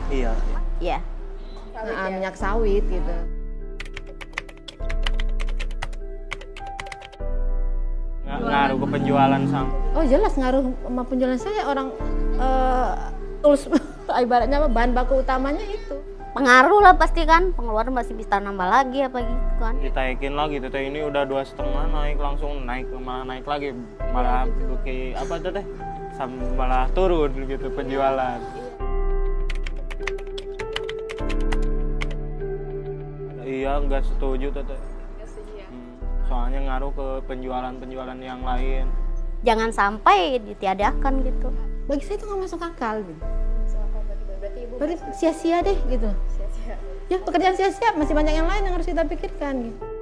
Iya. Iya. Minyak sawit gitu. Ngaruh ke penjualan sama. Oh jelas ngaruh sama penjualan saya, orang tools ibaratnya apa, bahan baku utamanya itu. Pengaruh lah pasti kan, pengeluaran masih bisa nambah lagi apa gitu kan. Ditaikin lagi teteh, ini udah 2,5 naik langsung naik, malah naik lagi, malah kayak apa tuh teh, malah turun gitu penjualan. Iya nggak setuju teteh. Soalnya ngaruh ke penjualan yang lain. Jangan sampai ditiadakan gitu. Bagi saya itu nggak masuk akal gitu. Berarti sia-sia deh gitu. Ya pekerjaan sia-sia, masih banyak yang lain yang harus kita pikirkan gitu.